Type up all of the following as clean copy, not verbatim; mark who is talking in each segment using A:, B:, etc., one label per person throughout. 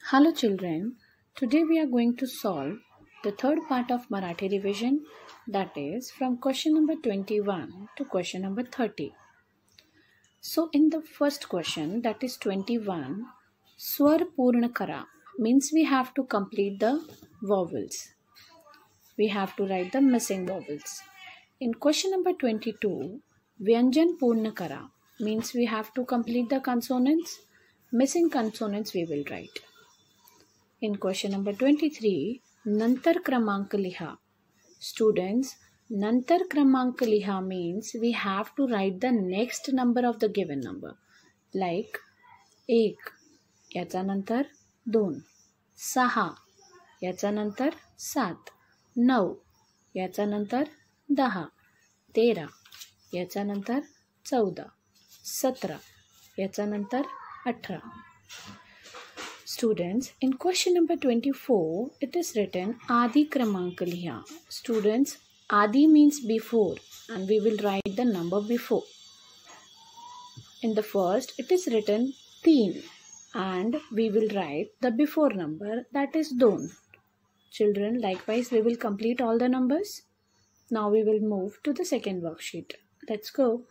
A: Hello children, today we are going to solve the third part of Marathi revision, that is from question number 21 to question number 30. So in the first question, that is 21, Swar Purna Kara means we have to complete the vowels. We have to write the missing vowels. In question number 22, Vyanjan Purna Kara means we have to complete the consonants. Missing consonants we will write. In question number 23, Nantar Kramank Liha. Students, Nantar Kramank Liha means we have to write the next number of the given number. Like 1, याचा नंतर 2, 6, याचा नंतर 7, 9, याचा नंतर 10, 13, याचा नंतर 14, 17, याचा नंतर 18. Students, in question number 24, it is written Adi Kramank Liha. Students, Adi means before and we will write the number before. In the first, it is written Teen and we will write the before number, that is Don. Children, likewise we will complete all the numbers. Now we will move to the second worksheet. Let's go.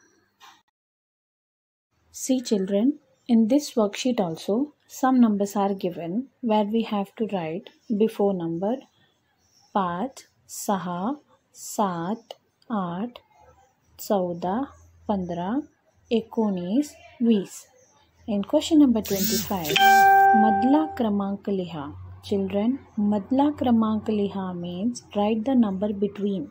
A: See children, in this worksheet also, some numbers are given where we have to write before number 5, 6, 7, 8, 14, 15, 19, 20. In question number 25, Madla Kramank Liha. Children, Madla Kramank Liha means write the number between.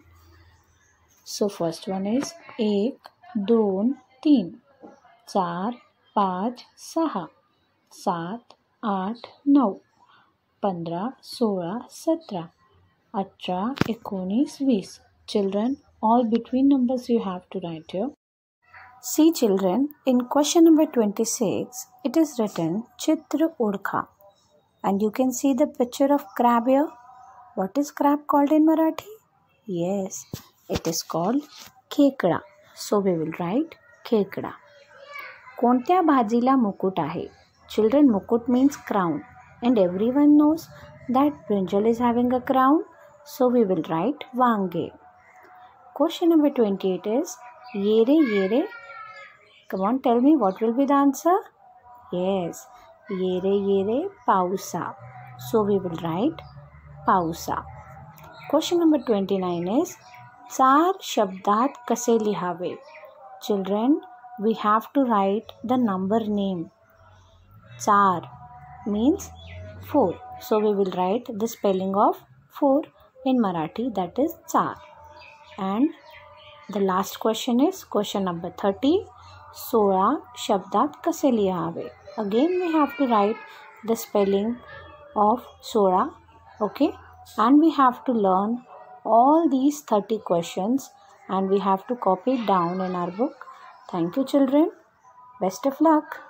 A: So first one is 1, 2, 3, 4, 5, 6. 7, 8, 9, 15, 16, 17, 18, 19, 20. Children, all between numbers you have to write here. See children, in question number 26, it is written Chitra Odkha. And you can see the picture of crab here. What is crab called in Marathi? Yes, it is called Khekda. So we will write Khekda. कोणत्या भाजीला मुकुट आहे? Children, mukut means crown and everyone knows that brinjal is having a crown. So we will write Vange. Question number 28 is Yere Yere. Come on, tell me what will be the answer? Yes, Yere Yere Pausa. So we will write Pausa. Question number 29 is Char Shabdat Kase Lihave. Children, we have to write the number name. Char means 4. So we will write the spelling of 4 in Marathi, that is Char. And the last question is question number 30. Sola Shabdat Kase Lihave. Again we have to write the spelling of Sola. Okay. And we have to learn all these 30 questions and we have to copy it down in our book. Thank you children. Best of luck.